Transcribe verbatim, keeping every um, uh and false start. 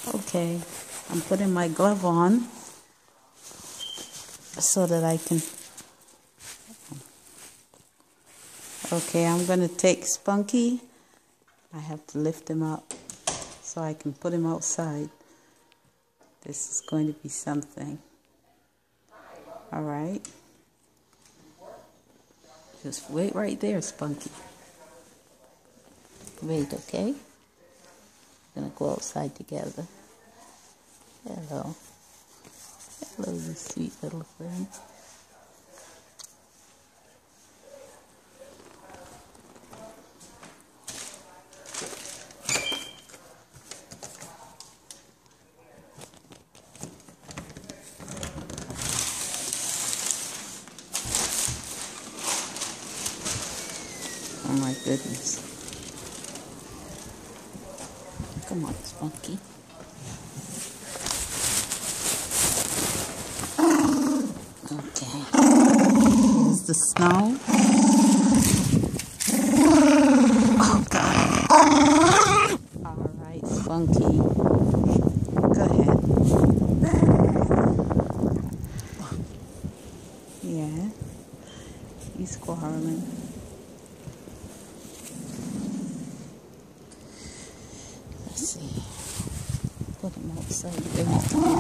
Okay, I'm putting my glove on so that I can... Okay, I'm going to take Spunky. I have to lift him up so I can put him outside. This is going to be something. All right. Just wait right there, Spunky. Wait, okay? We're going to go outside together. Hello. Hello, you sweet little friend. Oh my goodness. Come on, Spunky. Okay. Here's the snow. Oh God. All right, Spunky. Go ahead. Yeah. He's quarreling. Let's see. Put him outside. There used to be